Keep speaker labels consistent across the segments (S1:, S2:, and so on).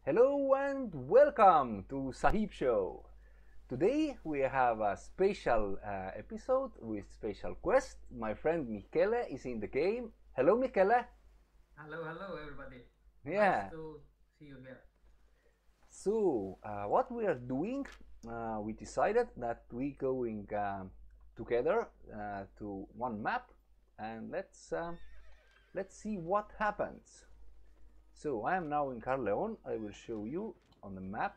S1: Hello and welcome to Sahib Show. Today we have a special episode with special quest. My friend Michele is in the game. Hello, Michele.
S2: Hello, everybody.
S1: Yeah.
S2: Nice to see you here.
S1: So, what we are doing, we decided that we going together to one map, and let's see what happens. So I am now in Caerleon. I will show you on the map,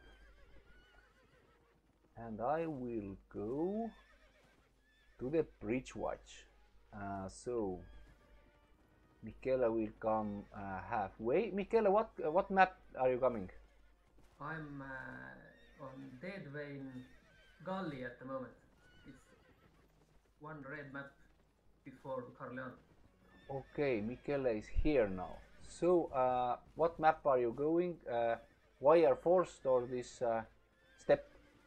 S1: and I will go to the bridge watch. So Michele will come halfway. Michele, what map are you coming?
S2: I'm on Deadwain Gully at the moment. It's one red map before Caerleon.
S1: Okay, Michele is here now. So, what map are you going? Wire Forest or this step?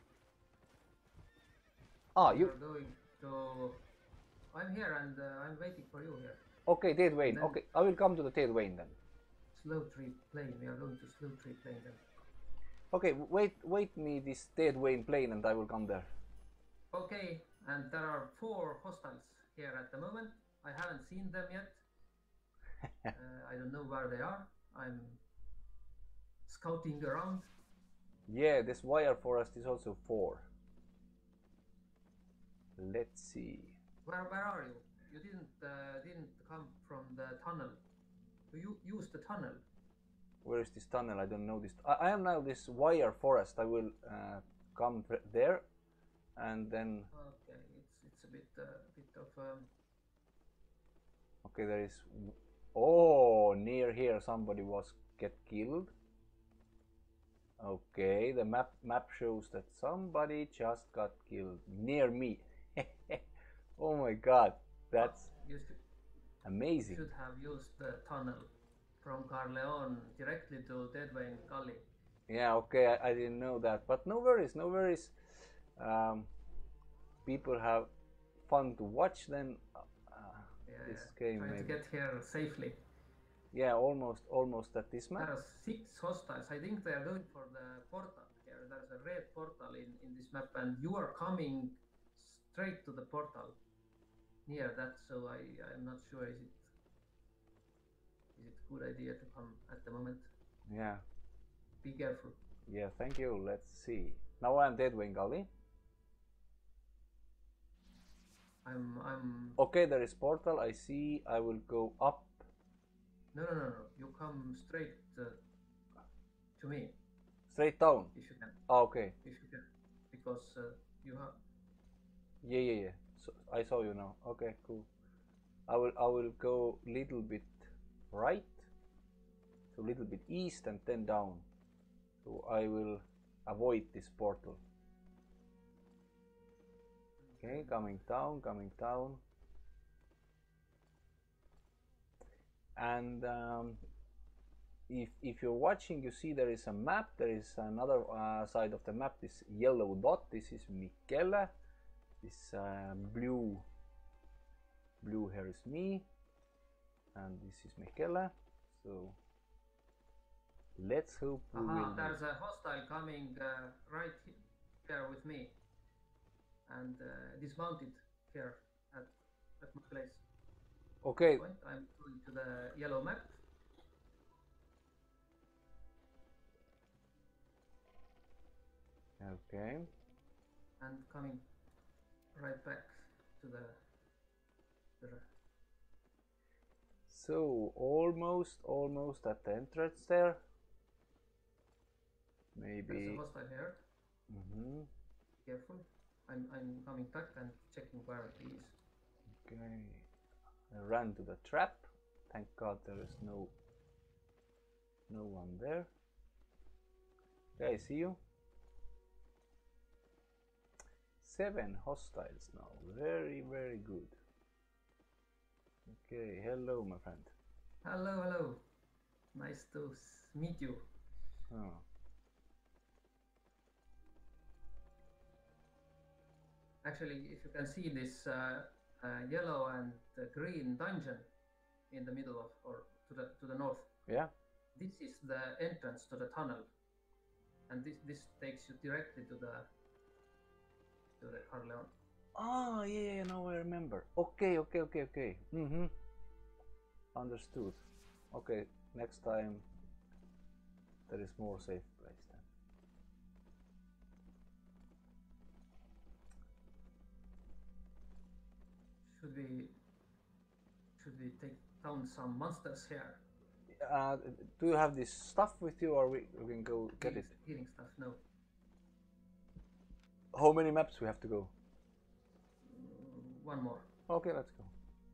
S2: You're going to. I'm here and I'm waiting for you here.
S1: Okay, Deadwain. Okay, I will come to the Deadwain then.
S2: Slow tree plane. We are going to slow tree plane then.
S1: Okay, wait me this Deadwain plane and I will come there.
S2: Okay, and there are 4 hostiles here at the moment. I haven't seen them yet. I don't know where they are. I'm scouting around.
S1: Yeah, this Wire Forest is also 4. Let's see.
S2: Where are you? You didn't come from the tunnel. You use the tunnel.
S1: Where is this tunnel? I don't know this. I am now this Wire Forest. I will come there, and then.
S2: Okay, it's a bit of.
S1: Okay, there is. Oh, near here somebody was get killed. Okay, the map shows that somebody just got killed near me. Oh my god, that's amazing.
S2: You should have used the tunnel from Caerleon directly to Deadwain Gully.
S1: Yeah, okay, I didn't know that, but no worries, no worries. People have fun to watch then. This game
S2: trying to get here safely.
S1: Yeah, almost at this map.
S2: There are 6 hostiles. I think they are going for the portal here. There's a red portal in this map, and you are coming straight to the portal near that. So I'm not sure is it a good idea to come at the moment.
S1: Yeah.
S2: Be careful.
S1: Yeah, thank you. Let's see. Now I'm Deadwain Gully.
S2: I'm.
S1: Okay, there is portal. I see. I will go up.
S2: No. You come straight to me.
S1: Straight down.
S2: If you can.
S1: Oh, okay.
S2: If you can, because you have.
S1: Yeah. So I saw you now. Okay, cool. I will go little bit right, so little bit east and then down. So I will avoid this portal. Okay, coming down. And if you're watching, you see there is a map. There is another side of the map, this yellow dot. This is Michele. This blue here is me, and this is Michele. So let's hope we will.
S2: There's a hostile coming right here with me, and dismounted here at my place.
S1: Okay.
S2: I'm going to the yellow map.
S1: Okay.
S2: And coming right back to the.
S1: So almost at the entrance there. Maybe.
S2: There's a hostile here.
S1: Careful.
S2: I'm coming back and checking where he is.
S1: Okay. I ran to the trap. Thank God there is no one there. Okay, I see you. 7 hostiles now. Very good. Okay, hello my friend.
S2: Hello. Nice to meet you.
S1: Oh.
S2: Actually, if you can see this yellow and green dungeon in the middle of, or to the north.
S1: Yeah.
S2: This is the entrance to the tunnel. and this takes you directly to the Carleon.
S1: Ah, yeah, now I remember. Okay. Mm-hmm. Understood. Okay, next time there is more safe place then.
S2: Should we take down some monsters here?
S1: Do you have this stuff with you, or we can go get it?
S2: Healing stuff, no.
S1: How many maps we have to go?
S2: One more.
S1: Okay, let's go.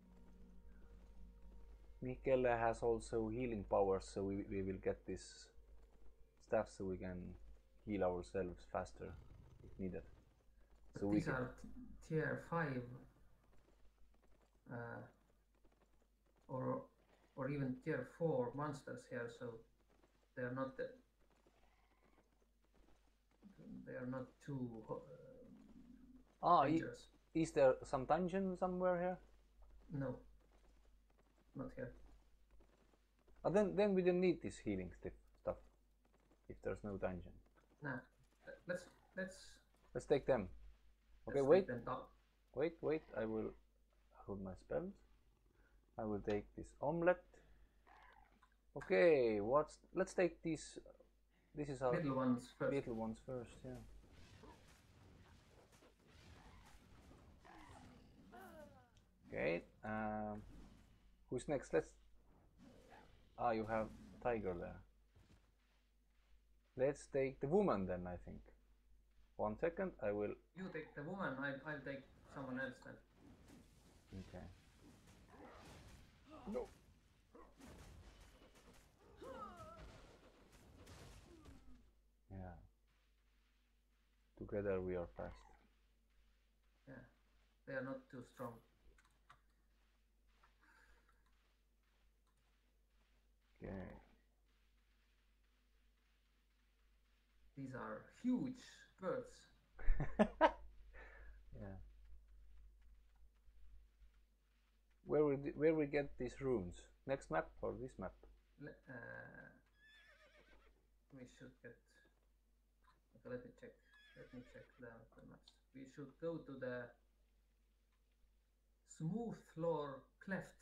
S1: Michele has also healing powers, so we will get this stuff so we can heal ourselves faster if needed.
S2: But so these are tier 5 or even tier 4 monsters here, so they are not too dangerous.
S1: Is there some dungeon somewhere here?
S2: No, not here.
S1: Then we don't need this healing stuff if there's no dungeon.
S2: Nah, let's
S1: take them. Okay, wait. Wait, I will hold my spells. I will take this omelette. Okay, let's take these. This is our
S2: little ones first.
S1: Little ones first, yeah. Okay, who's next? You have Tiger there. Let's take the woman then, I think. 1 second, I will...
S2: You take the woman, I'll take someone else then.
S1: Okay. No. Yeah. Together we are fast.
S2: Yeah, they are not too strong.
S1: Okay.
S2: These are huge birds.
S1: Yeah. Where we get these runes? Next map or this map?
S2: We should get. Okay, let me check. Let me check the maps. We should go to the smooth floor cleft,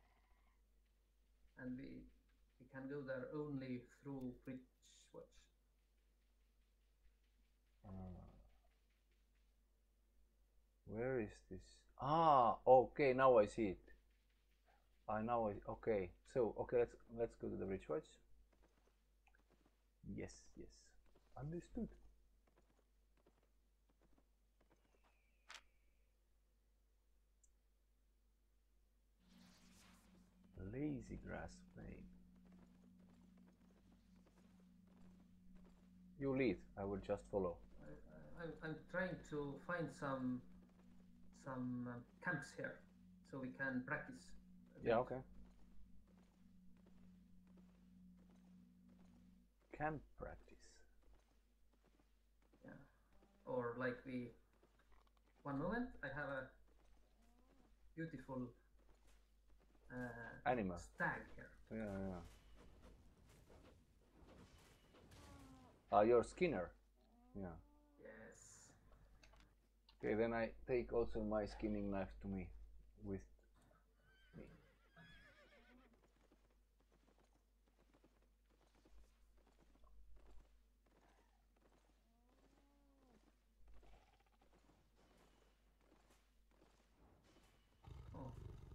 S2: and we can go there only through Bridgewatch.
S1: Where is this? Okay, now I see it. Okay. So, okay, let's go to the Bridgewatch. Yes. Understood. Lazy grass blade. You lead. I will just follow.
S2: I'm trying to find some camps here, so we can practice.
S1: Yeah. Okay. Camp practice.
S2: Yeah. Or like 1 moment. I have a beautiful
S1: animal
S2: stag here.
S1: Yeah. You're Skinner. Yeah.
S2: Yes.
S1: Okay, then I take also my skinning knife to me with me.
S2: Oh.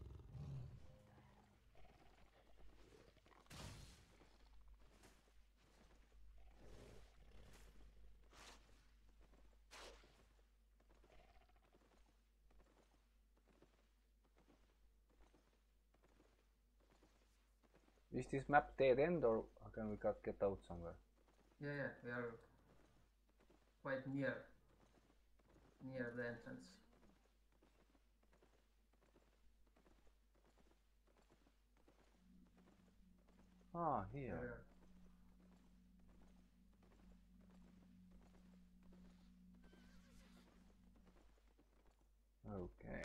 S1: Is this map dead end or can we get out somewhere?
S2: Yeah, we are quite near the entrance.
S1: Here. Okay.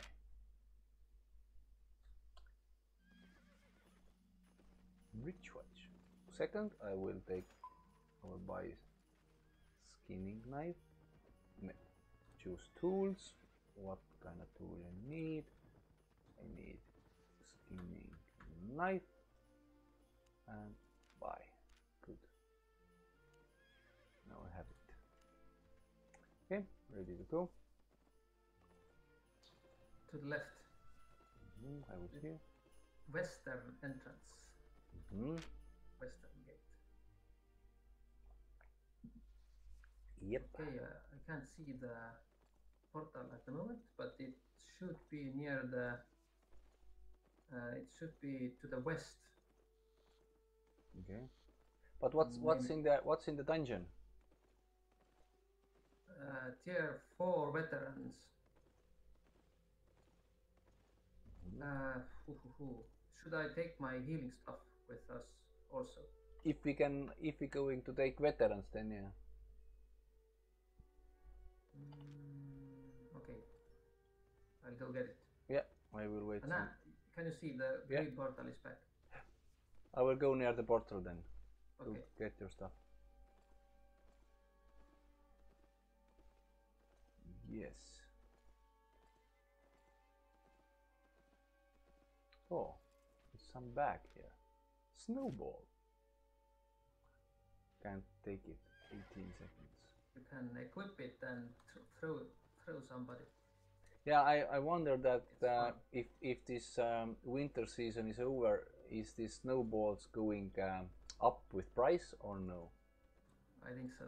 S1: Bridgewatch. Second, I will take our buy skinning knife. Choose tools. What kind of tool I need? I need skinning knife and buy. Good. Now I have it. Okay, ready to go.
S2: To the left.
S1: I will see.
S2: Western entrance. Western gate.
S1: Yep.
S2: Okay, I can't see the portal at the moment, but it should be near the. It should be to the west.
S1: Okay. But what's in the dungeon?
S2: Tier 4 veterans. Should I take my healing stuff with us also?
S1: If we're going to take veterans, then yeah.
S2: Okay, I'll go get it.
S1: Yeah, I will wait.
S2: Anna, can you see the green portal is back?
S1: I will go near the portal then.
S2: Okay.
S1: To get your stuff. Yes. Oh, there's some back here. Snowball. Can't take it. 18 seconds.
S2: You can equip it and throw somebody.
S1: Yeah, I wonder that if this winter season is over, is these snowballs going up with price or no?
S2: I think so,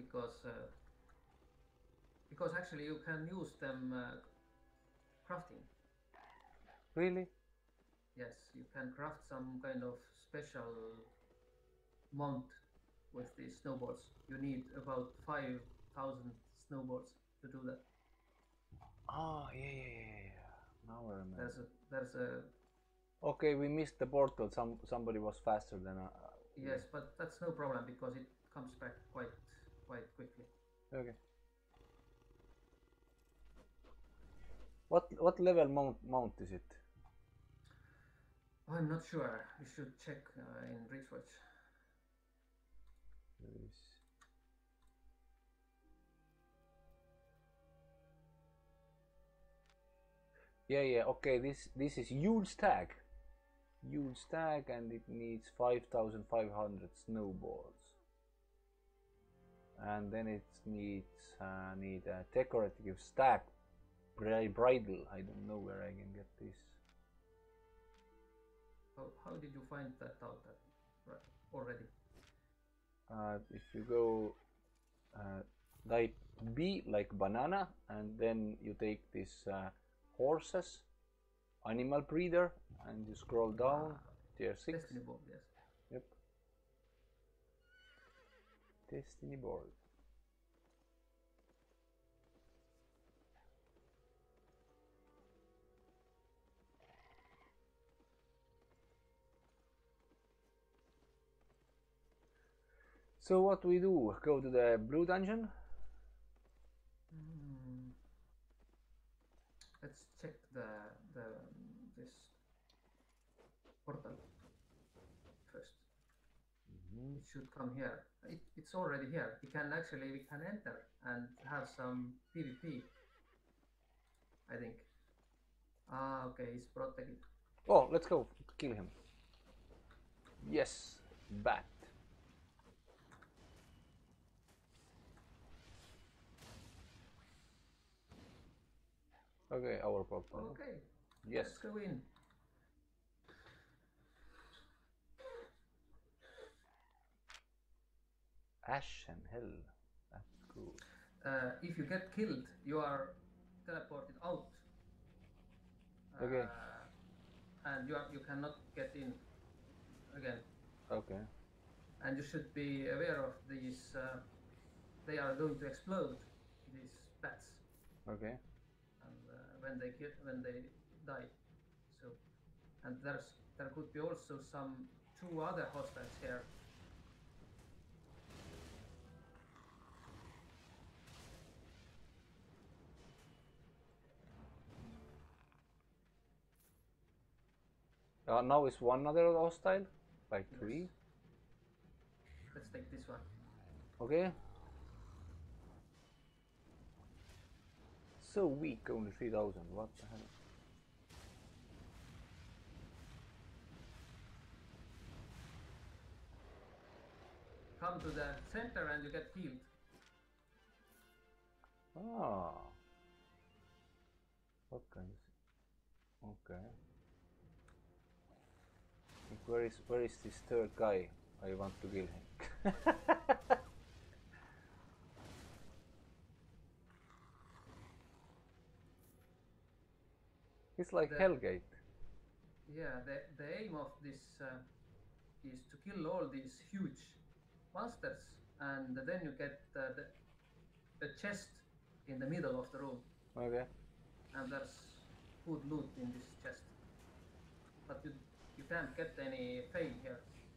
S2: because actually you can use them crafting.
S1: Really?
S2: Yes, you can craft some kind of special mount with these snowballs. You need about 5,000 snowballs to do that.
S1: Oh, yeah. Now I remember.
S2: There's a.
S1: Okay, we missed the portal. Somebody was faster than.
S2: Yes, but that's no problem because it comes back quite quickly.
S1: Okay. What level mount is it?
S2: I'm not sure. You should check in research.
S1: Yeah. Okay, this is Yule Stag. Yule Stag, and it needs 5,500 snowballs. And then it needs need a decorative stag bridle. I don't know where I can get this.
S2: How did you find that out already?
S1: If you go type B like banana, and then you take this horses, animal breeder, and you scroll down, tier 6.
S2: Destiny board, yes.
S1: Yep. Destiny board. So what we do? Go to the blue dungeon?
S2: Let's check this portal first. It should come here. It's already here. We can enter and have some PvP. I think. Okay, he's protected.
S1: Oh, let's go kill him. Yes, bat. Okay, our portal.
S2: Okay.
S1: Yes.
S2: Let's go in.
S1: Ash and hell. That's cool.
S2: If you get killed, you are teleported out.
S1: Okay.
S2: And you cannot get in again.
S1: Okay.
S2: And you should be aware of these. They are going to explode. These bats.
S1: Okay.
S2: And when they die, so and there could be also some 2 other hostiles here.
S1: Now is one other hostile, like 3.
S2: Let's take this one.
S1: Okay. so weak, only 3000. What the hell?
S2: Come to the center and you get healed.
S1: Ah. What kind of... Okay. Where is this third guy? I want to kill him. It's like Hellgate.
S2: Yeah, the aim of this is to kill all these huge monsters, and then you get the chest in the middle of the room.
S1: Okay.
S2: And there's good loot in this chest. But you can't get any fame here.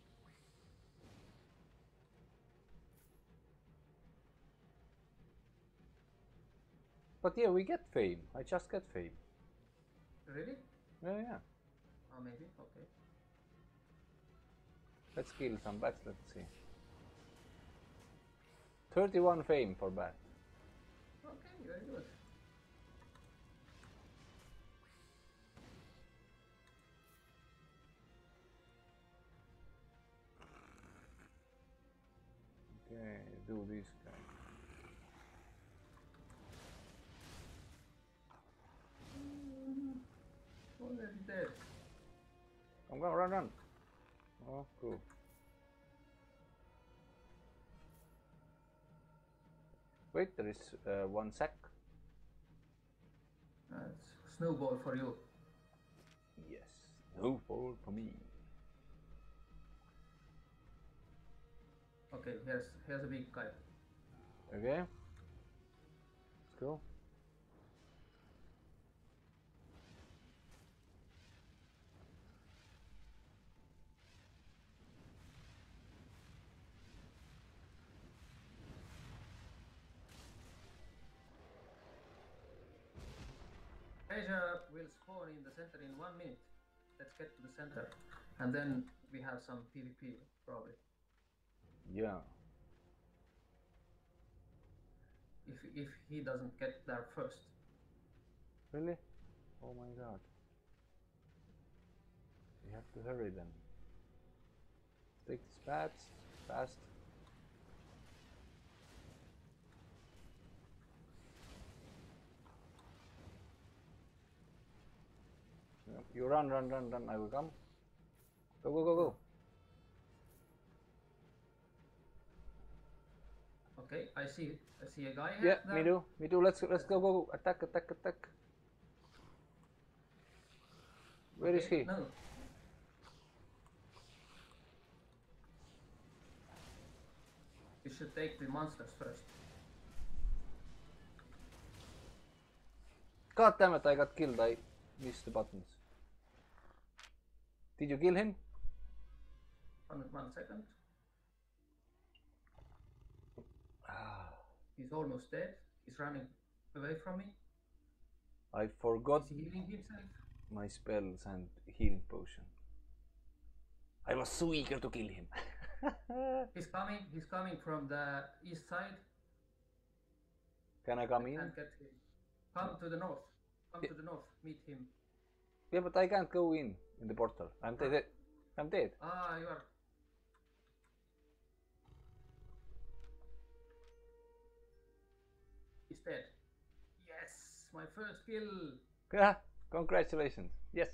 S1: But yeah, we get fame. I just get fame.
S2: Really?
S1: Yeah.
S2: Oh, maybe. Okay.
S1: Let's kill some bats, let's see. 31 fame for bat.
S2: Okay, very good.
S1: Okay, do this guy.
S2: Already dead.
S1: I'm gonna run. Oh, cool. Wait, there is one sack.
S2: It's snowball for you.
S1: Yes, snowball for me.
S2: Okay, here's a big guy.
S1: Okay. Let's go.
S2: Treasure will spawn in the center in 1 minute. Let's get to the center. And then we have some PvP, probably.
S1: Yeah.
S2: If he doesn't get there first.
S1: Really? Oh my god. We have to hurry then. Take these bats fast. You run, I will come. Go.
S2: Okay, I see a guy
S1: Yeah,
S2: here.
S1: me too. Let's go. Attack. Where is he?
S2: No. You should take the monsters first.
S1: God damn it, I got killed. I missed the buttons. Did you kill him?
S2: 1 second. He's almost dead. He's running away from me.
S1: I forgot
S2: He's healing himself.
S1: my spells and healing potion. I was so eager to kill him.
S2: He's coming from the east side.
S1: Can I come in?
S2: Can't get him. Come to the north. To the north. Meet him.
S1: Yeah, but I can't go in the portal. I'm dead. I'm dead.
S2: Ah, you are. He's dead. Yes, my first kill.
S1: Yeah, congratulations. Yes.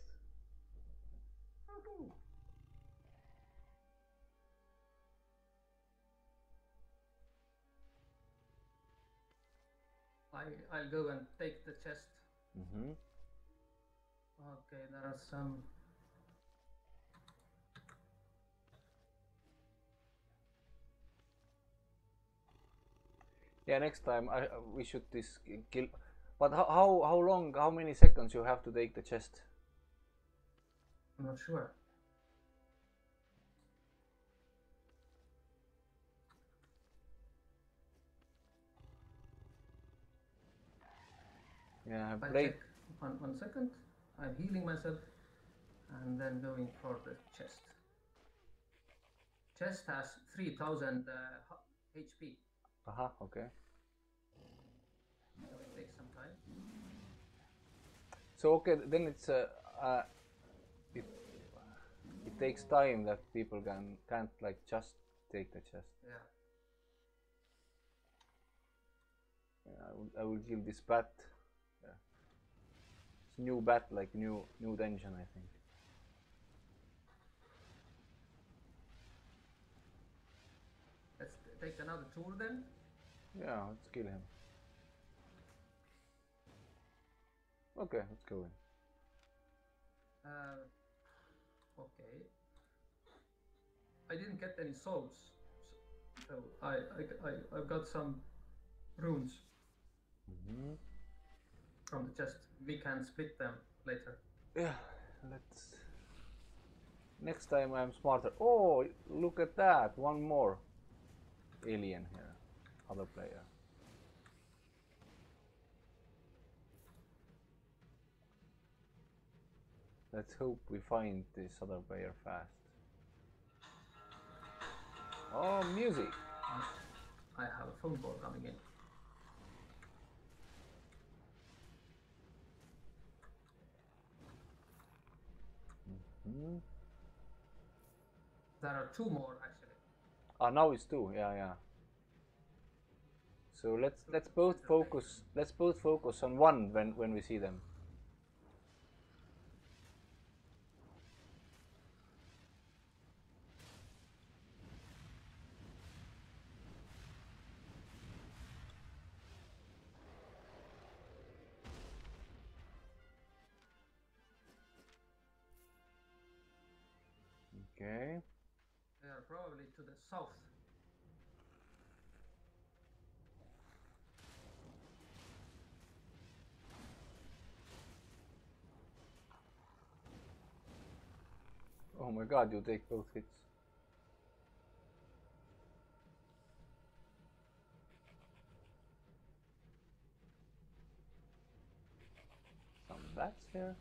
S2: I'll go and take the chest.
S1: Mm-hmm.
S2: Okay, there are some.
S1: Yeah, next time we should this kill. But how long? How many seconds you have to take the chest?
S2: I'm not sure.
S1: Yeah,
S2: I'll
S1: break.
S2: check. 1 second. I'm healing myself and then going for the chest. Chest has 3000 HP.
S1: Okay.
S2: So it takes some time.
S1: So okay, then it's it it takes time that people can't like just take the chest.
S2: Yeah.
S1: I will kill this bat. Yeah. It's new bat, like new dungeon, I think.
S2: Let's take another tour then.
S1: Yeah, let's kill him. Okay, let's go in.
S2: Okay. I didn't get any souls, so I've got some runes from the chest. We can split them later.
S1: Yeah, let's. Next time I'm smarter. Oh, look at that! One more alien here, other player. Let's hope we find this other player fast. Oh, music!
S2: I have a phone call coming in. There are two more actually.
S1: Ah, now it's two. Yeah, yeah. So let's both focus. Let's both focus on one when we see them. Okay.
S2: They are probably to the south.
S1: Oh my god, you take both hits. Some bats here.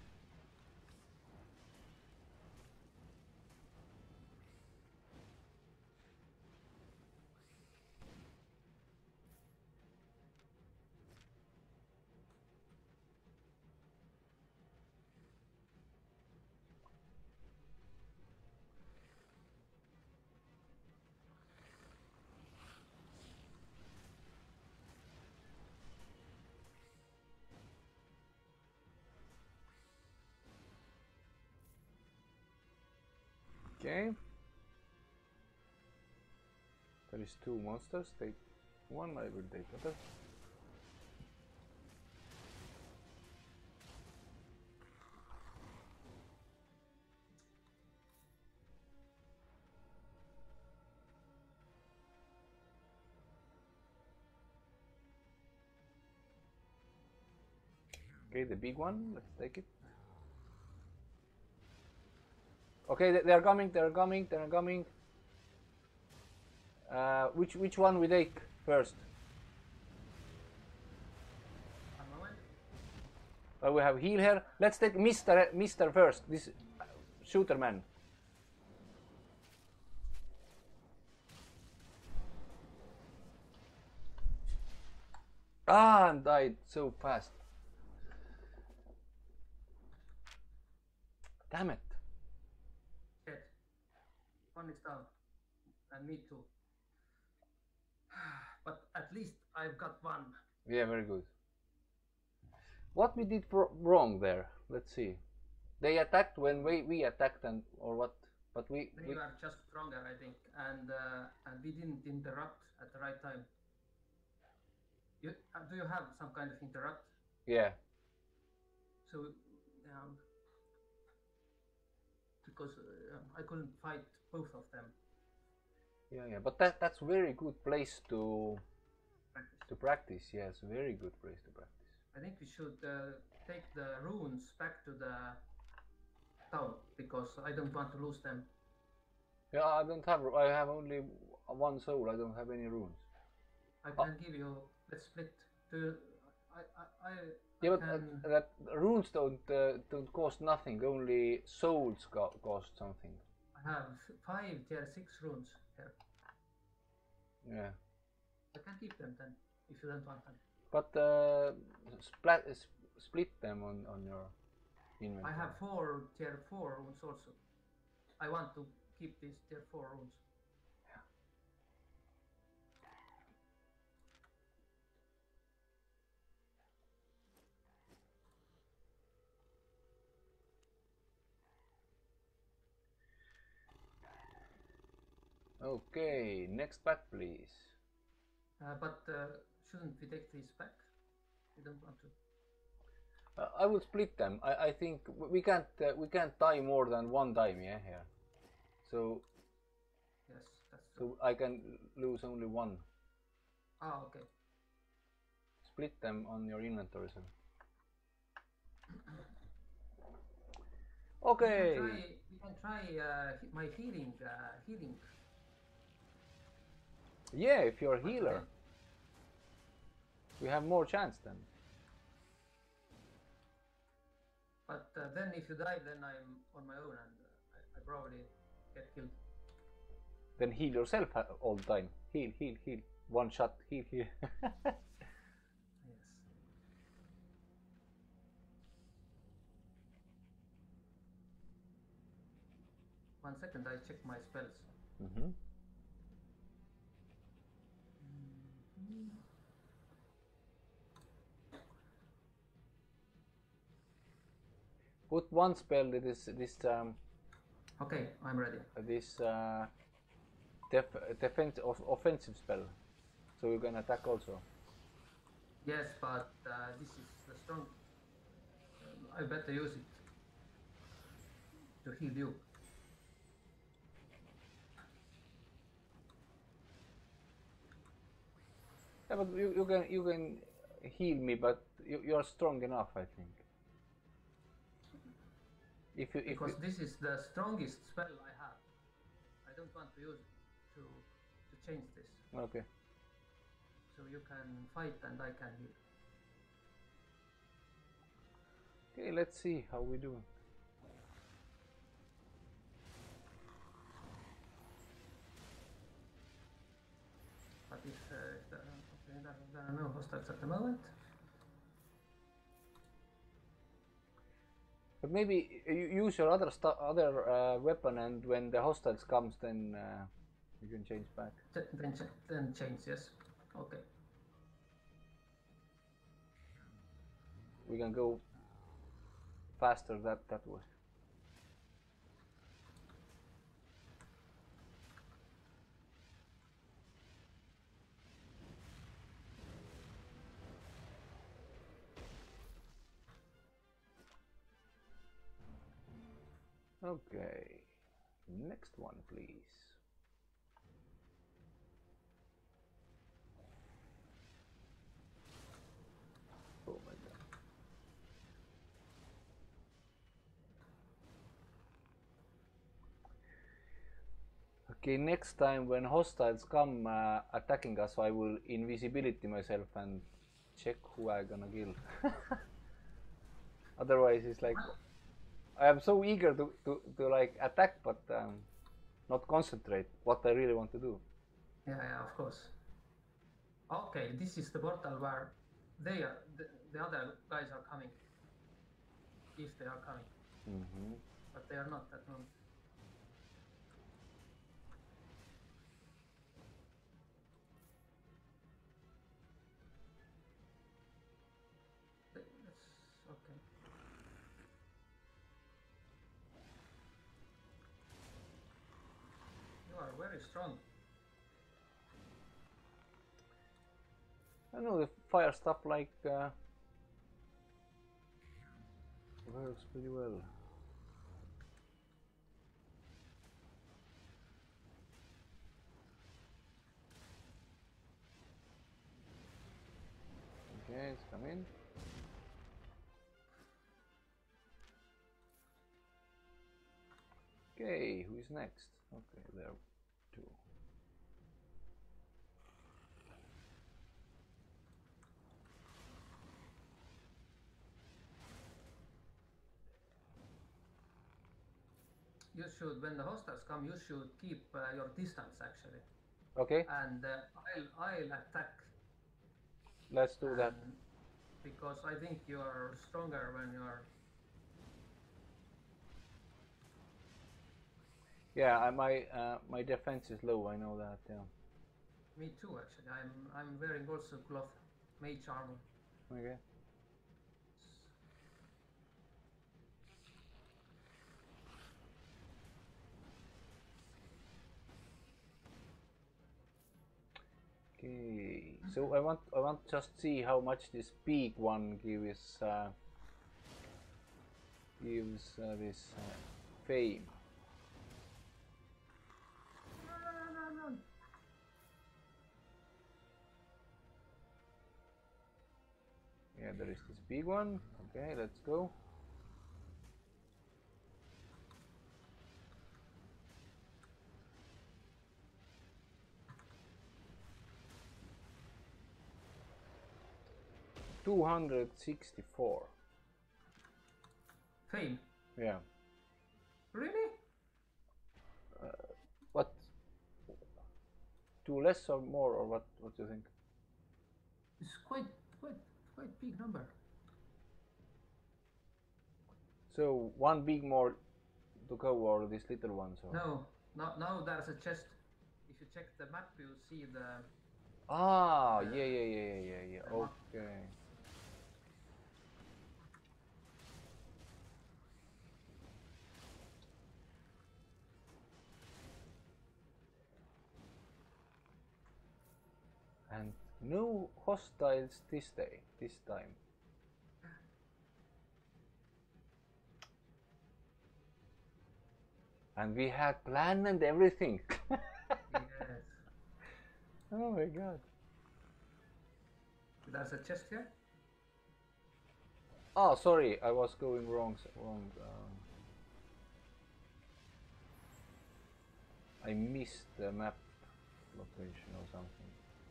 S1: Okay. There is two monsters. Take one, I will take other. Okay, the big one. Let's take it. Okay, they are coming. They are coming. They are coming. Which one we take first?
S2: A moment.
S1: We have heal here. Let's take Mister first. This shooter man. Ah, and died so fast. Damn it.
S2: Dead. One is down. And me too. But at least I've got one.
S1: Yeah, very good. What we did wrong there? Let's see. They attacked when we attacked, and or what? But
S2: They are just stronger, I think, and we didn't interrupt at the right time. Do you have some kind of interrupt?
S1: Yeah.
S2: So, because I couldn't fight both of them.
S1: Yeah. But that's very good place to practice. Yes, very good place to practice.
S2: I think we should take the runes back to the town because I don't want to lose them.
S1: Yeah, I don't have. I have only one soul. I don't have any runes.
S2: I can give you. Let's split.
S1: Yeah, but that runes don't cost nothing. Only souls cost something.
S2: I have 5 tier 6 runes here.
S1: Yeah.
S2: I can keep them then if you don't want them.
S1: But split them on your inventory?
S2: I have 4 tier 4 runes also. I want to keep these tier 4 runes.
S1: Okay, next pack, please.
S2: But shouldn't we take these back? We don't want to.
S1: I will split them. I think we can't die more than one time, yeah, here. So
S2: Yes, that's true.
S1: so I can lose only one.
S2: Ah, okay.
S1: Split them on your inventory. So. Okay.
S2: We can try my healing.
S1: Yeah, if you're a healer, we have more chance then.
S2: But then if you die, then I'm on my own and I probably get killed.
S1: Then heal yourself all the time. Heal, heal, heal. One shot, heal, heal.
S2: Yes. 1 second, I check my spells.
S1: Mm-hmm. Put one spell that is this
S2: Okay, I'm ready.
S1: this offensive spell, so you can attack also.
S2: Yes, but this is the strong. I better use it to heal you.
S1: Yeah, but you can heal me, but you are strong enough, I think.
S2: Because this is the strongest spell I have. I don't want to use it to change this.
S1: Okay.
S2: So you can fight and I can heal.
S1: Okay, let's see how we do.
S2: But if there are no hostiles at the moment.
S1: But maybe you use your other weapon, and when the hostiles comes, then you can change back.
S2: Then change, yes. Okay.
S1: We can go faster that way. Okay, next one, please. Oh my god. Okay, next time when hostiles come attacking us, I will invisibility myself and check who I'm gonna kill. Otherwise, it's like I am so eager to like attack, but not concentrate what I really want to do.
S2: Yeah, of course. Okay, this is the portal where they are. The other guys are coming. If they are coming.
S1: Mm-hmm.
S2: But they are not at the moment. Okay. You are very strong.
S1: I know the fire stuff like works pretty well. Okay, it's coming. Okay, who is next? Okay, there are two.
S2: You should, when the hostiles come, you should keep your distance actually.
S1: Okay.
S2: And I'll attack.
S1: Let's do that.
S2: because I think you are stronger when you are.
S1: Yeah, my defense is low. I know that. Yeah.
S2: Me too, actually. I'm wearing also cloth, mage armor.
S1: Okay. Okay. So I want just see how much this big one gives this fame.
S2: Run.
S1: Yeah, there is this big one. Okay, let's go. $264.
S2: Fame.
S1: Yeah.
S2: Really?
S1: What? Two less or more, or what? What do you think?
S2: It's quite big number.
S1: So one big more to go, or these little ones? Or?
S2: No, now there's a chest. If you check the map, you see the.
S1: Ah, yeah. Okay. And no hostiles this time. And we had planned and everything.
S2: Yes.
S1: Oh my god.
S2: There's a chest here.
S1: Oh, sorry, I was going wrong. I missed the map location or something.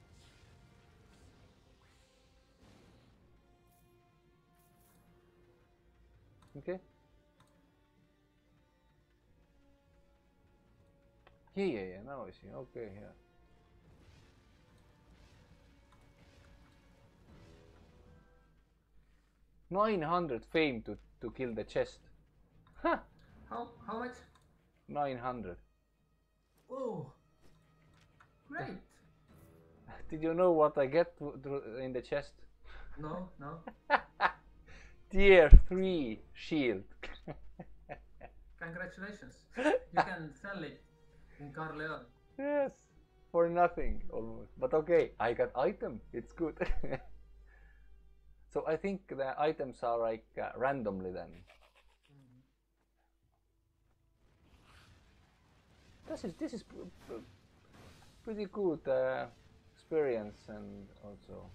S1: Okay. Yeah. Now I see. Okay, yeah. $900 fame to kill the chest. Huh.
S2: How much?
S1: 900.
S2: Oh, great.
S1: Did you know what I get in the chest?
S2: No.
S1: Tier 3 shield.
S2: Congratulations. You can sell it in Carleon.
S1: Yes, for nothing almost. But okay, I got item. It's good. So I think the items are like randomly then. This is pretty good experience, and also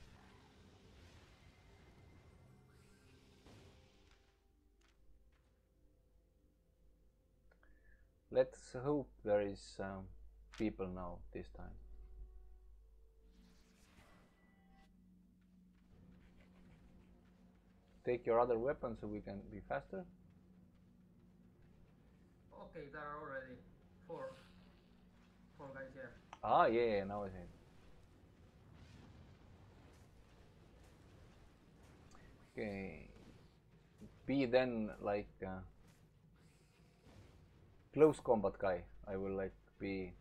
S1: let's hope there is people now this time. Take your other weapon so we can be faster.
S2: Okay, there are already four guys here.
S1: Ah, yeah, now I see. Okay. Be then like close combat guy. I will like be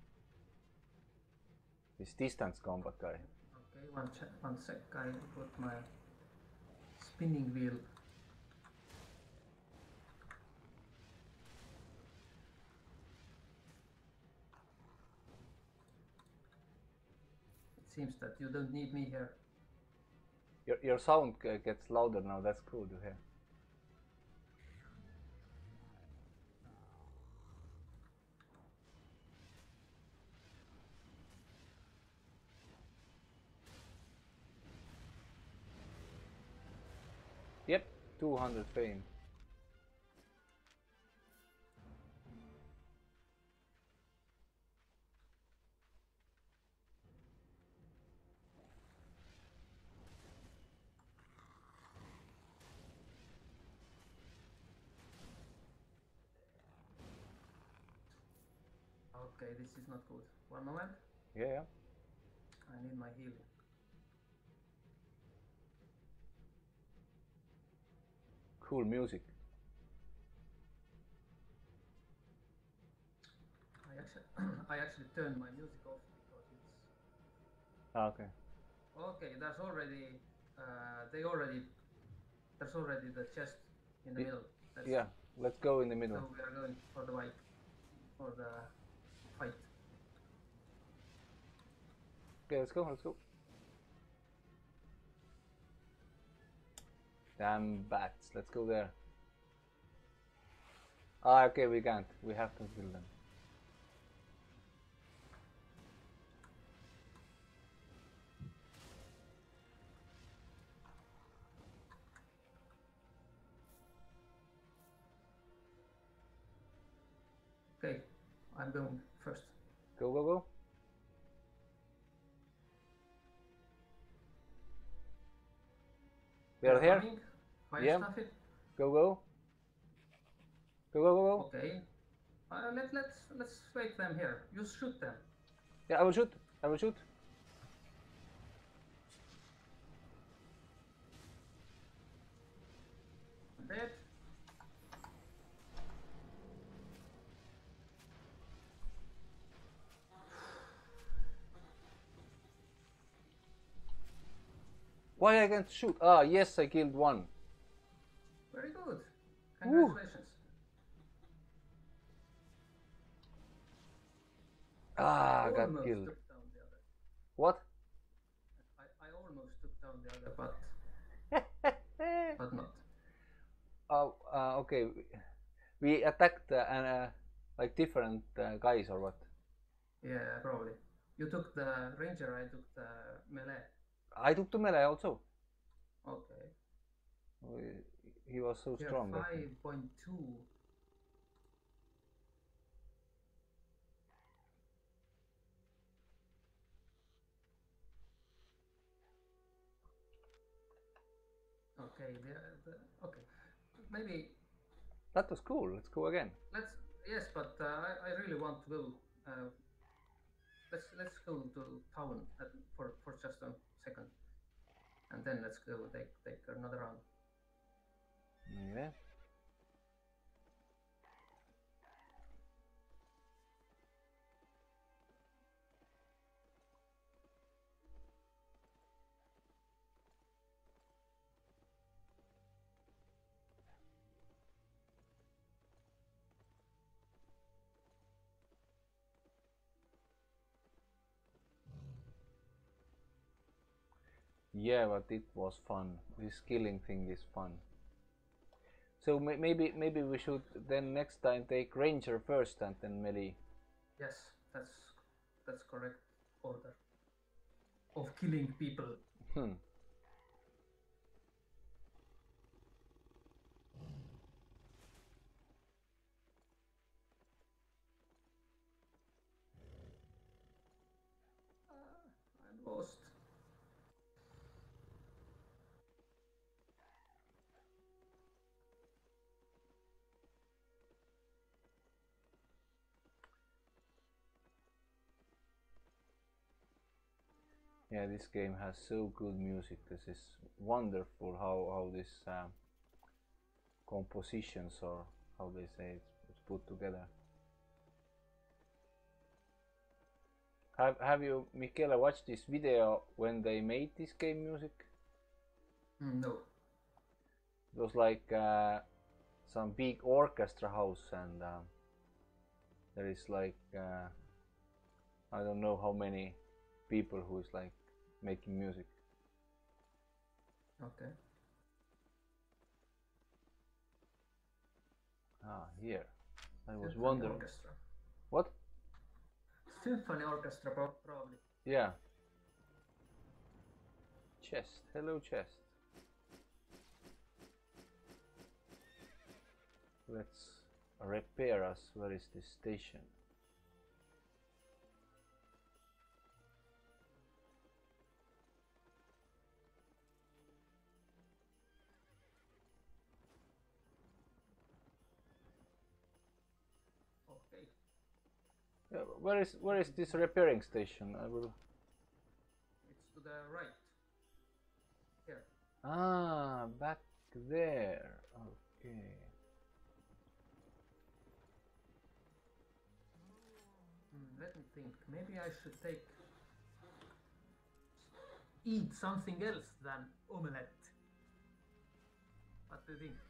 S1: this distance combat guy.
S2: Okay, one sec. I put my spinning wheel. It seems that you don't need me here.
S1: Your sound gets louder now. That's cool to hear. Yep, 200 fame.
S2: Okay, this is not good. One moment.
S1: Yeah.
S2: I need my healing.
S1: cool music.
S2: I actually turned my music off because it's
S1: Okay.
S2: okay. There's already the chest in the middle.
S1: Yeah, let's go in the middle.
S2: So we are going for the fight.
S1: Okay, let's go. Let's go. Damn bats. Let's go there. Ah, okay, we can't. We have to kill them.
S2: Okay, I'm going first.
S1: Go, go, go. We are here.
S2: Fire
S1: Yeah.
S2: stuff it.
S1: Go, go. Go, go, go, go.
S2: Okay. Let's wait them here. You shoot them.
S1: Yeah, I will shoot. I will shoot.
S2: Dead.
S1: Why I can't shoot? Ah, yes, I killed one.
S2: Very good. Congratulations.
S1: Ah, I got
S2: Almost
S1: killed.
S2: took down the other.
S1: What?
S2: I almost took down the other, but not.
S1: Oh, okay. We attacked like different guys or what?
S2: Yeah, probably. You took the ranger, I took the melee.
S1: I took the melee also.
S2: Okay.
S1: He was so strong.
S2: 5.2. Okay, okay. Maybe
S1: That was cool. Let's go again.
S2: yes, but I really want to go. Let's go to town for just a second, and then let's go take another round.
S1: Yeah. Yeah, but it was fun. This killing thing is fun. So maybe we should then next time take ranger first and then melee.
S2: Yes, that's correct order of killing people. I'm lost.
S1: Yeah, this game has so good music. This is wonderful how this compositions, or how they say it's put together. Have you, Michela, watched this video when they made this game music?
S2: No.
S1: It was like some big orchestra house, and there is like I don't know how many people who is like making music.
S2: Okay.
S1: Ah, here. I was
S2: Symphony
S1: wondering.
S2: orchestra.
S1: What?
S2: Symphony orchestra, probably.
S1: Yeah. Chest. Hello, chest. Let's repair us. Where is this station?
S2: Okay.
S1: Where is this repairing station? I will.
S2: It's to the right. Here.
S1: Ah, back there. Okay.
S2: Let me think. Maybe I should eat something else than omelette. What do you think?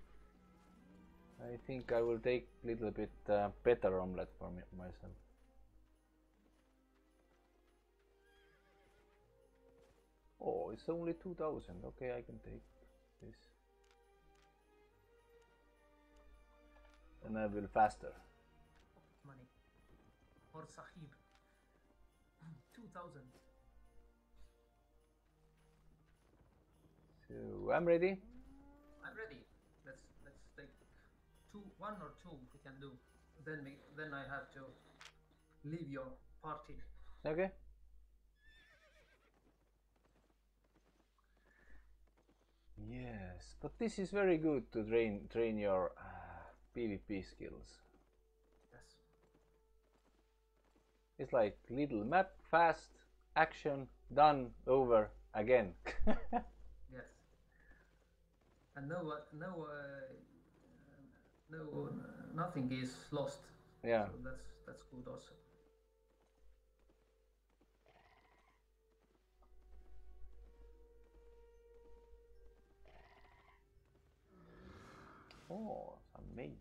S1: I think I will take a little bit better omelette for myself. Oh, it's only 2000. Okay, I can take this. And I will faster.
S2: Pocket money. Or sahib. 2000.
S1: So I'm ready.
S2: I'm ready. Let's take one or two we can do. Then I have to leave your party.
S1: Okay. Yes, but this is very good to train your PvP skills.
S2: Yes.
S1: It's like little map, fast, action, done, over, again.
S2: Yes. And nothing is lost.
S1: Yeah.
S2: So that's good also.
S1: Oh, some mage.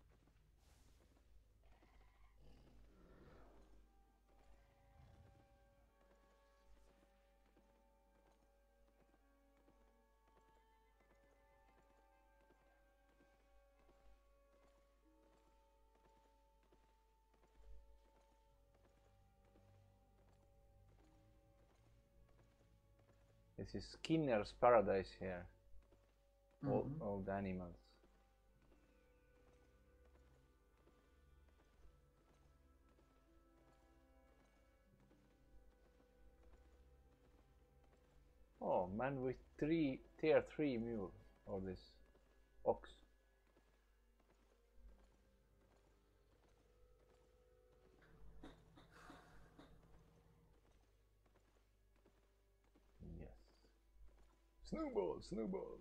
S1: This is Skinner's paradise here. All the animals. Oh, man with tier 3 mule, or this ox. Yes. Snowballs, snowballs.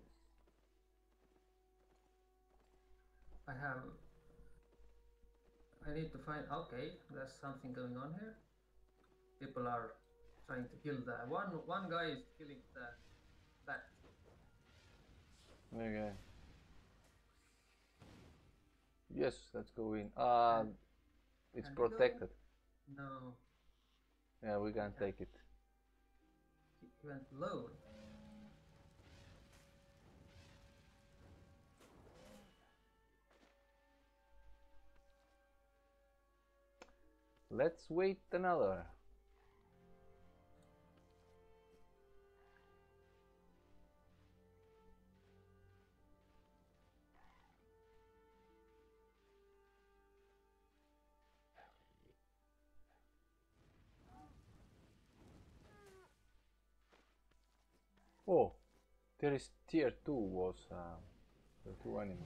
S2: I need to find. Okay, there's something going on here. People are trying to kill the one guy is killing the bat.
S1: Okay. Yes, let's go in. It's protected.
S2: No.
S1: Yeah, we can't take it.
S2: He went low.
S1: Let's wait another. Oh, there is tier 2 was the 2 animals.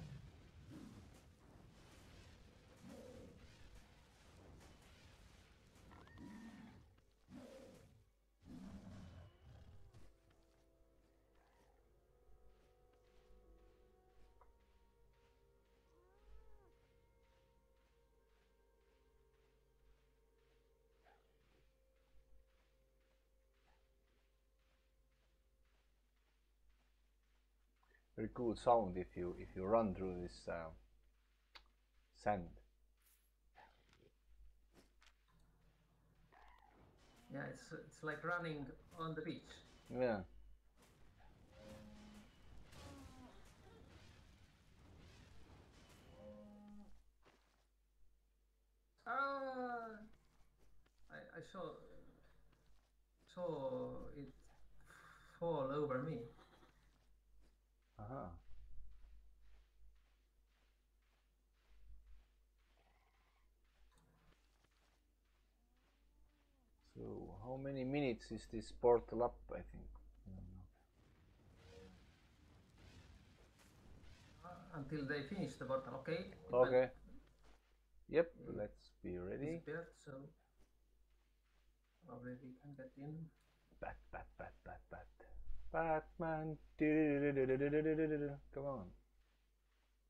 S1: Very cool sound if you run through this sand.
S2: Yeah, it's like running on the beach.
S1: Yeah.
S2: I saw it fall over me.
S1: Uh-huh. So how many minutes is this portal up? I think. I don't know.
S2: Until they finish the portal. Okay.
S1: Okay. Yep. Let's be ready.
S2: Disappeared, so probably we can get in.
S1: Bat. Batman. Come on.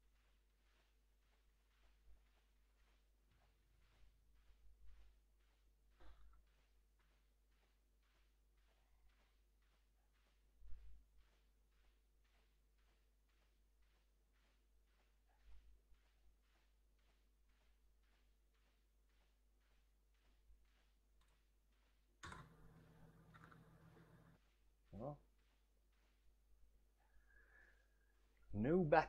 S1: No bat.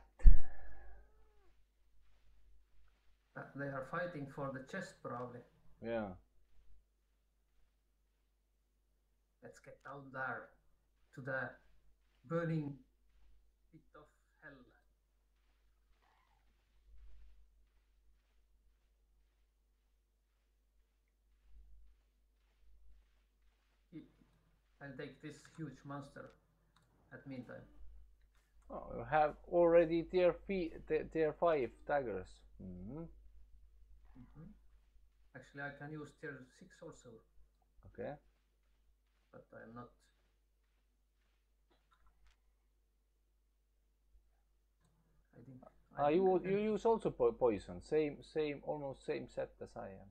S2: They are fighting for the chest, probably.
S1: Yeah.
S2: Let's get down there to the burning pit of hell. I'll take this huge monster at meantime.
S1: Oh, you have already tier 5 daggers.
S2: Actually, I can use tier 6 also.
S1: Okay.
S2: But I'm not. I think.
S1: You use also poison. Same, almost same set as I am.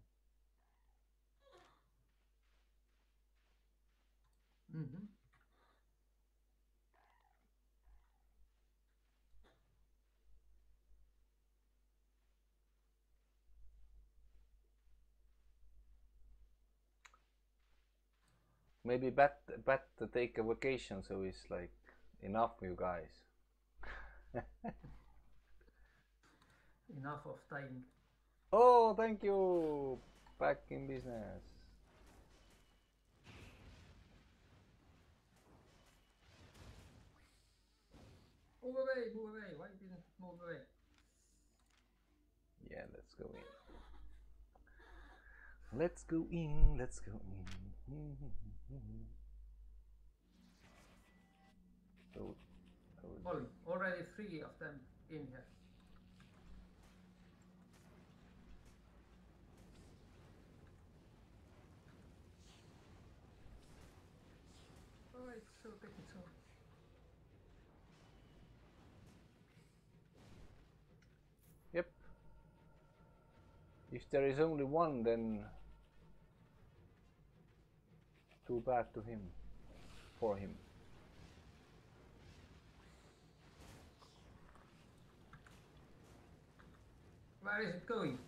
S1: Maybe bat to take a vacation, so it's like enough, you guys.
S2: Enough of dying.
S1: Oh, thank you. Back in business.
S2: Move away, move away. Why didn't it move away?
S1: Yeah, let's go in. Let's go in, let's go in. So,
S2: already 3 of them in here. Oh, it's so taking so.
S1: Yep. If there is only one, then too bad to him. For him.
S2: Where is it going?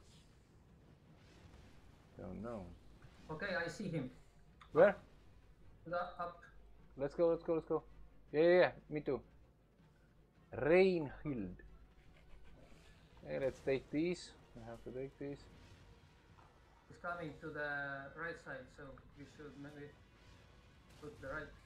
S1: Don't know.
S2: Okay, I see him.
S1: Where?
S2: Up.
S1: Let's go, let's go, let's go. Yeah, me too. Reinhild. Okay, let's take these. I have to take these.
S2: He's coming to the right side, so we should maybe put the right.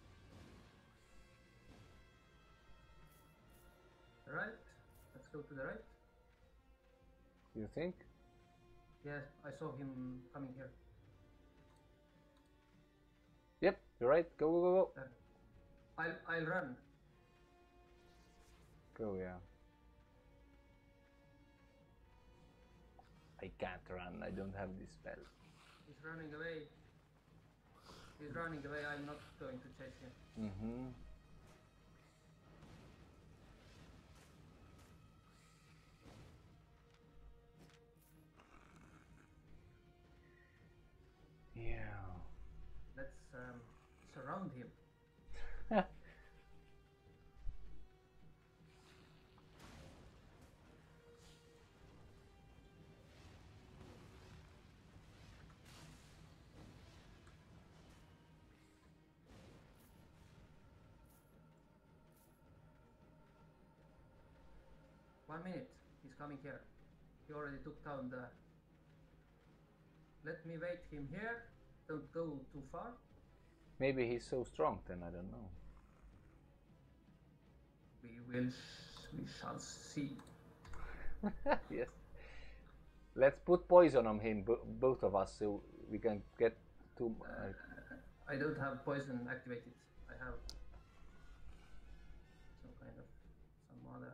S2: Right. Let's go to the right.
S1: You think?
S2: Yes, I saw him coming here.
S1: Yep, you're right. Go, go, go, go.
S2: I'll run.
S1: Go, yeah. I can't run. I don't have this spell.
S2: He's running away. He's running away. I'm not going to chase him.
S1: Yeah.
S2: Let's surround him. One minute. He's coming here. He already took down the. Let me wait him here. Don't go too far.
S1: Maybe he's so strong then, I don't know.
S2: We shall see.
S1: Yes. Let's put poison on him, both of us, so we can get to.
S2: I don't have poison activated. I have some other.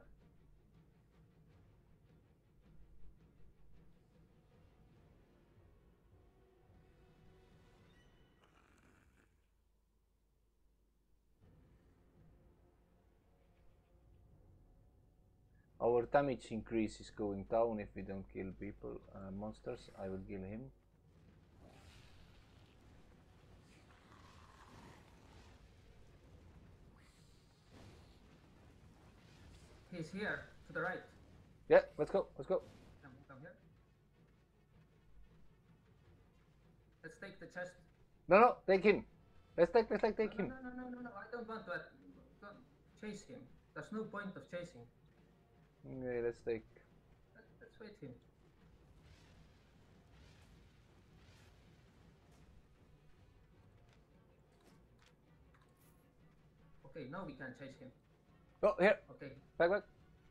S1: Our damage increase is going down if we don't kill people, monsters. I will kill him.
S2: He's here to the right.
S1: Yeah, let's go. Let's go.
S2: Come here. Let's take the chest.
S1: No, take him. Let's take him.
S2: No. I don't want to chase him. There's no point of chasing.
S1: Okay, let's take.
S2: Let's wait him. Okay, now we can chase him.
S1: Oh, here.
S2: Okay.
S1: Back.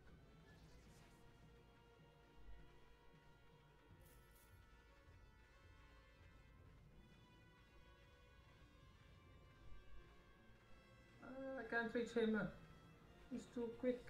S2: I can't reach him. He's too quick.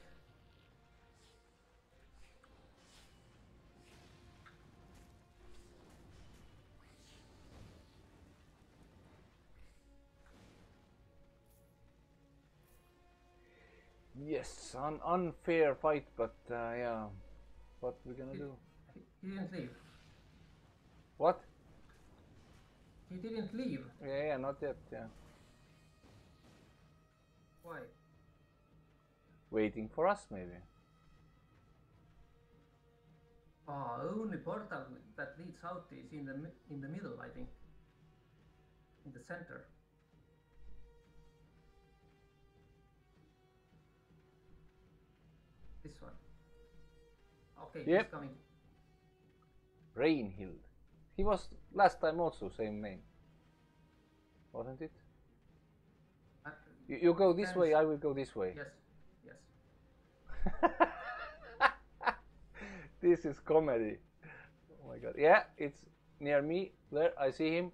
S1: Yes, an unfair fight, but yeah, what we gonna do?
S2: He didn't leave.
S1: What?
S2: He didn't leave.
S1: Yeah, not yet. Yeah,
S2: Why?
S1: waiting for us maybe.
S2: Only portal that leads out is in the middle, I think. In the center. This one. Okay,
S1: Yep.
S2: he's coming.
S1: Rainhild. He was last time also same name, wasn't it? You go this way, I will go this way.
S2: Yes.
S1: This is comedy. Oh my god. Yeah, it's near me. There, I see him.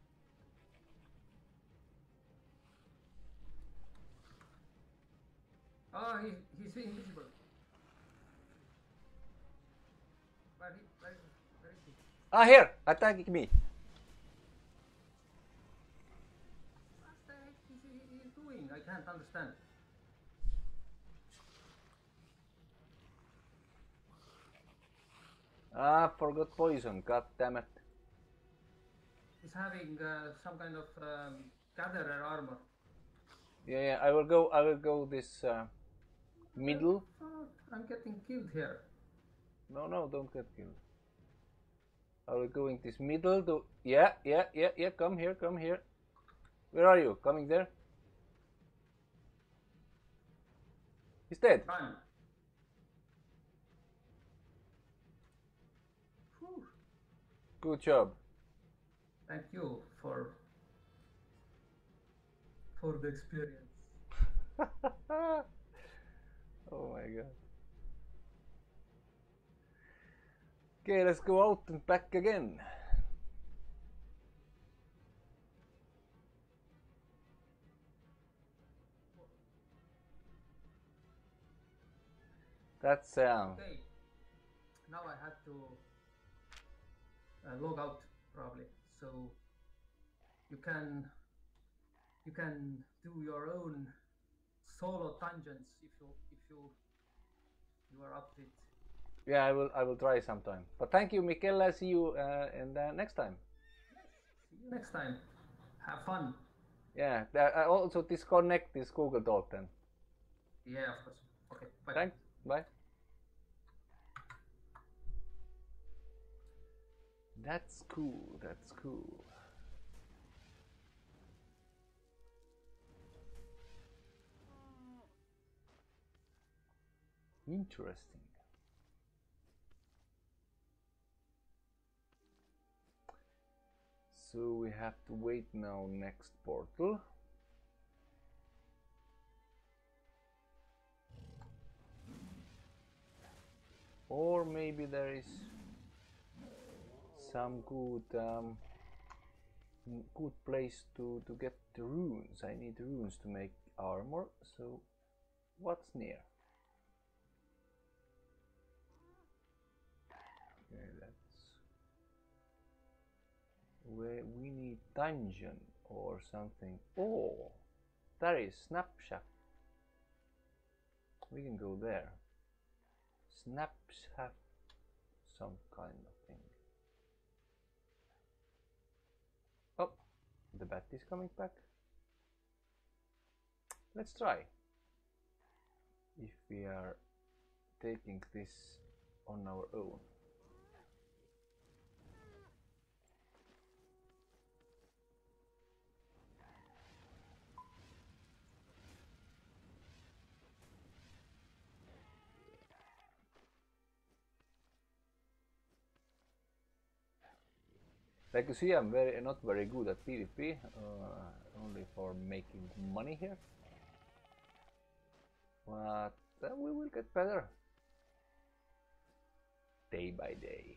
S2: Oh, he's invisible. Where is he?
S1: Ah, here, attacking me.
S2: What the heck is he doing? I can't understand.
S1: Ah, forgot poison. God damn it.
S2: He's having some kind of gatherer armor.
S1: Yeah, I will go this middle.
S2: Oh, I'm getting killed here.
S1: No, don't get killed. I will go in this middle to. Yeah. Come here. Where are you? Coming there? He's dead.
S2: Run. Whew.
S1: Good job.
S2: Thank you for the experience.
S1: Oh my god. Okay, let's go out and back again. That's
S2: Okay. Now I have to log out probably. So you can do your own solo dungeons if you are up to it.
S1: yeah, I will try sometime. But thank you, Mikel. I'll see you in the next time.
S2: See you next time. Have fun.
S1: Yeah, I also disconnect this Google Talk then.
S2: Yeah, of course. Okay. Bye.
S1: Thanks. Bye. That's cool. That's cool. Interesting. So we have to wait now next portal. Or maybe there is some good place to get the runes. I need runes to make armor. So what's near? Okay, that's where we need dungeon or something. Oh, there is Snapshot. We can go there. Snapshot, some kind of thing. Oh, the bat is coming back. Let's try. If we are taking this on our own. Like you see, I'm not very good at PvP, only for making money here. But we will get better day by day.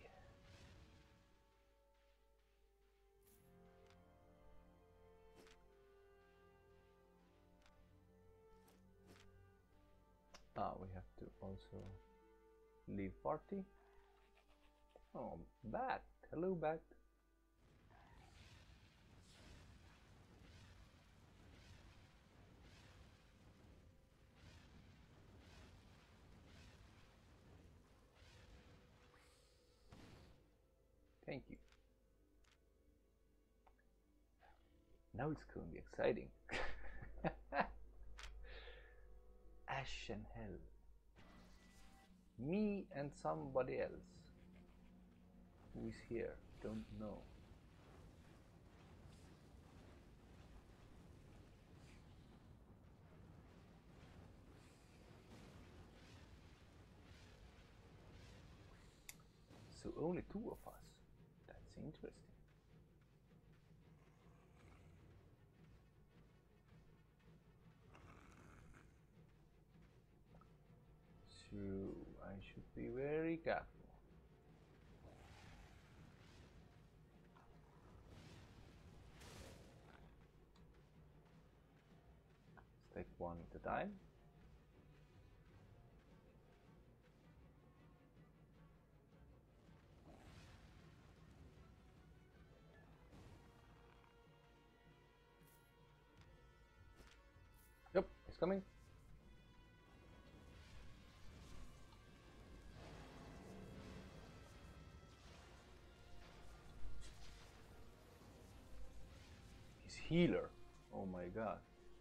S1: We have to also leave party. Oh, Bat. Hello, Bat. Thank you. Now it's going to be exciting. Ashen Hell. Me and somebody else. Who is here? Don't know. So only 2 of us. That's interesting. So I should be very careful. Let's take one at a time. Yep, it's coming. He's healer. Oh my god.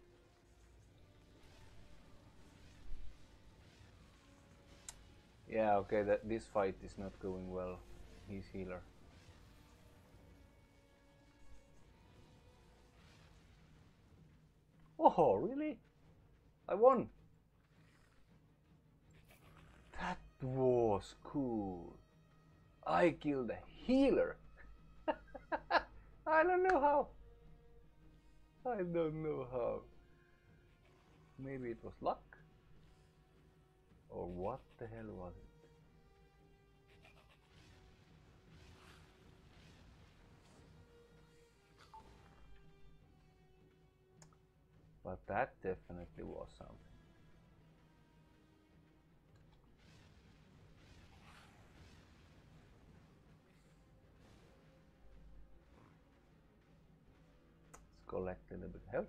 S1: Yeah, okay, this fight is not going well. He's healer. Oh, really? I won! That was cool. I killed a healer. I don't know how. I don't know how. Maybe it was luck? Or what the hell was it? But that definitely was something. Let's collect a little bit of health.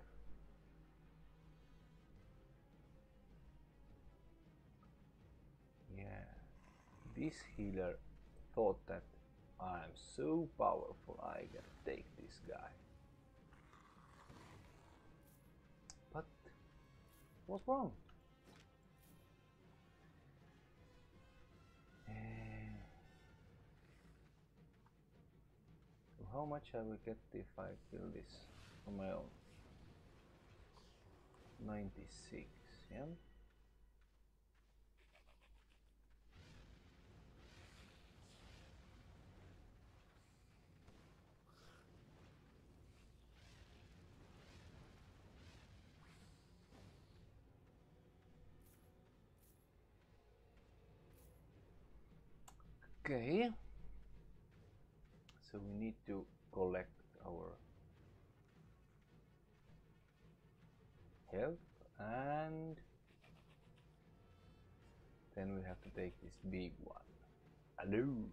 S1: Yeah, this healer thought that I'm so powerful I can take this guy. But what's wrong? So how much I will get if I kill this on my own? 96, yeah? Okay, so we need to collect our health and then we have to take this big one alone.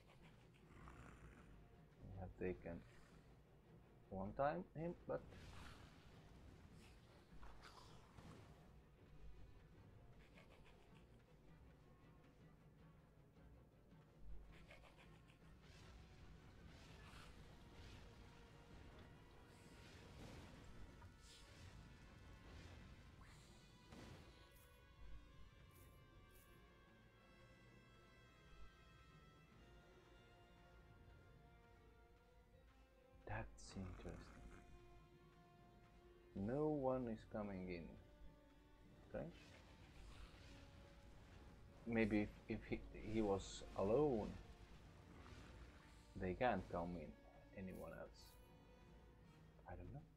S1: We have taken one time him, but that's interesting. No one is coming in. Strange. Maybe if he was alone, they can't come in. anyone else? I don't know.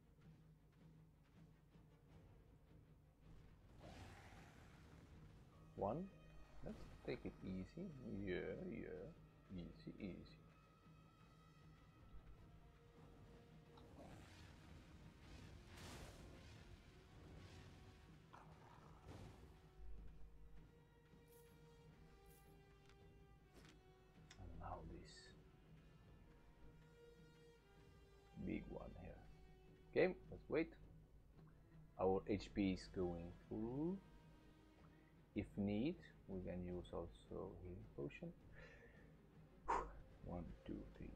S1: One. Let's take it easy. Yeah, yeah. Easy, easy. And now this big one here. Okay, let's wait. Our HP is going full. If need, we can use also healing potion. 1, 2, 3.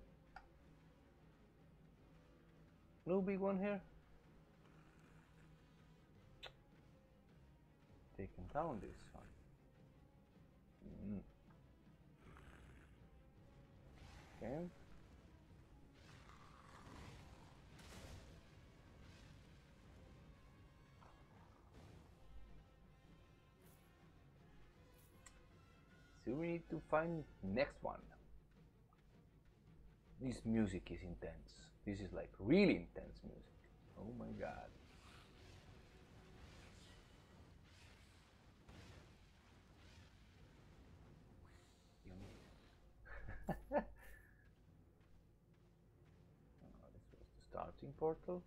S1: No big one here. Taking down this one. Okay. So we need to find next one. This music is intense. This is like really intense music. Oh my god. This was the starting portal.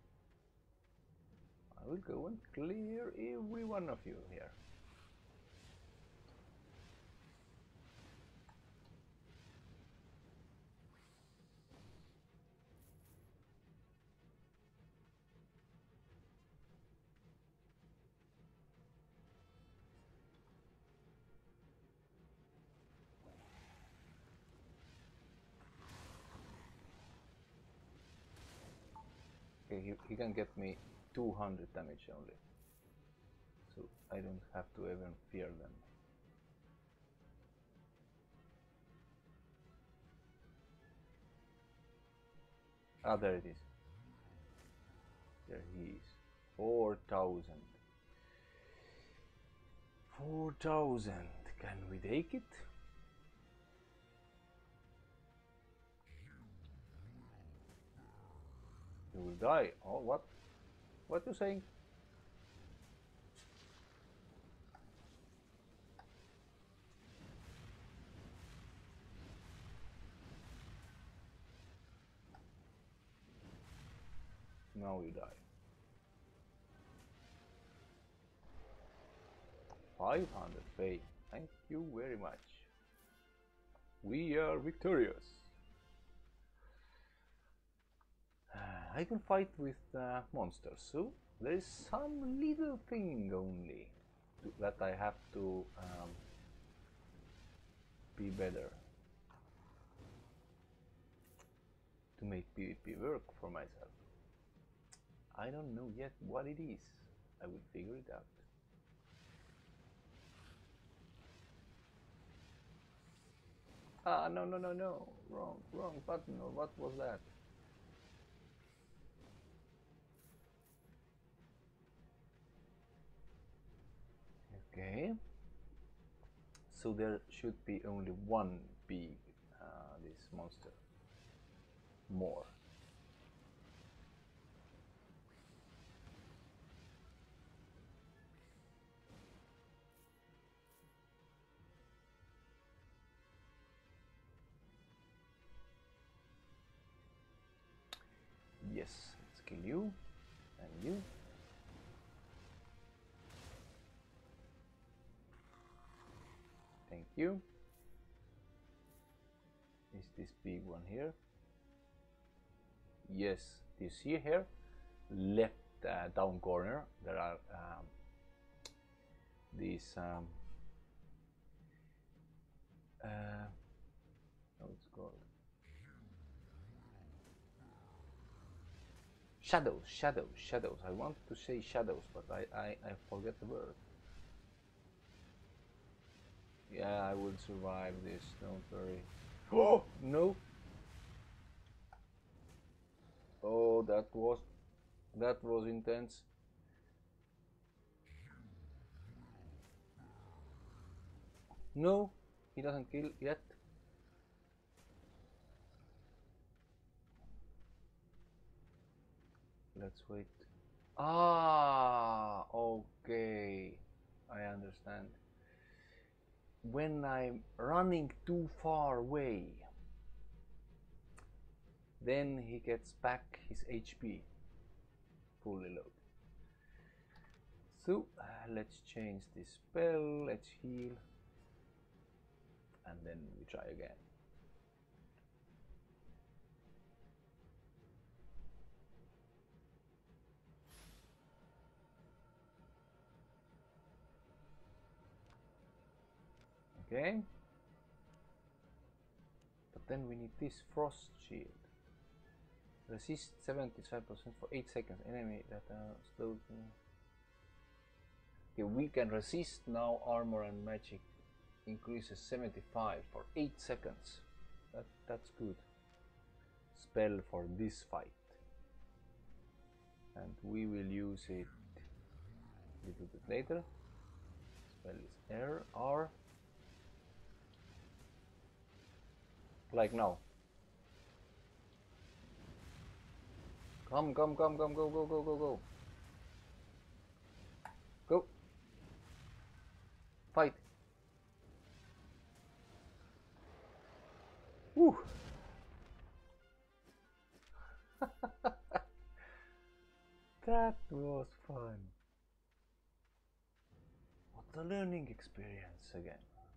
S1: I will go and clear every one of you here. Okay, he can get me 200 damage only. So I don't have to even fear them. Ah, there it is. There he is. 4,000. 4,000. Can we take it? You will die. Oh, what? What are you saying? Now you die. 500 pay. Thank you very much. We are victorious. I can fight with monsters, so there is some little thing only that I have to be better to make PvP work for myself. I don't know yet what it is. I will figure it out. Ah, no, no, no, no. Wrong button, or what was that? Okay. So there should be only one big this monster. More. Yes, let's kill you and you. Thank you. Is this big one here? Yes, do you see here? Left down corner there are these how it's called? Shadows. I want to say shadows, but I forget the word. Yeah, I will survive this, don't worry. Oh, no! Oh, that was intense. No, he doesn't kill yet. let's wait. Ah, okay, I understand. When I'm running too far away, then he gets back his HP fully loaded. So let's change this spell, let's heal, and then we try again. Okay, but then we need this frost shield. Resist 75% for 8 seconds. Enemy that are slowed. Okay, we can resist now. Armor and magic increases 75 for 8 seconds. That's good. Spell for this fight, and we will use it a little bit later. Spell is R. Like now. Come, go, go, go, go, go, go. Go. Fight. Woo. That was fun. What a learning experience again.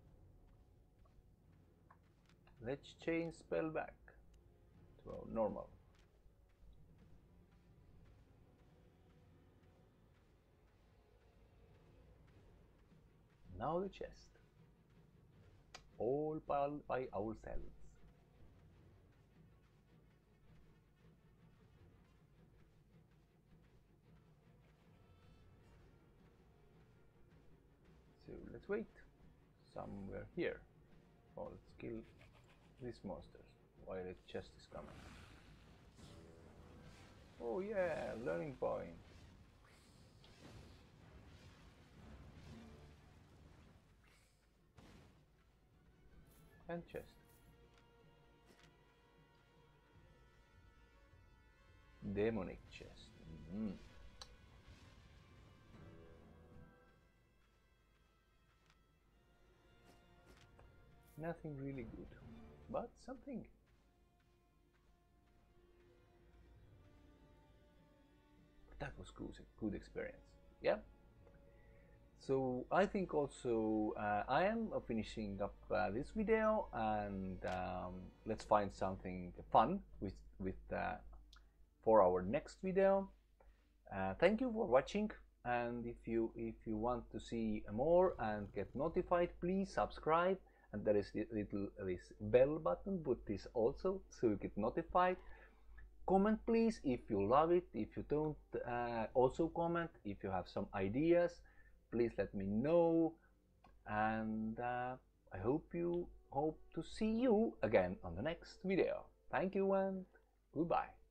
S1: Let's change spell back to our normal. Now the chest. All by ourselves. So let's wait. Somewhere here. Oh, let's kill these monsters while the chest is coming. Oh yeah, learning point. And chest. Demonic chest. Nothing really good, but something. That was good experience. Yeah. So I think also I am finishing up this video, and let's find something fun with for our next video. Thank you for watching, and if you want to see more and get notified, please subscribe, and there is this bell button, put this also so you get notified. Comment please if you love it. If you don't, also comment. If you have some ideas, please let me know, and I hope to see you again on the next video. Thank you and goodbye.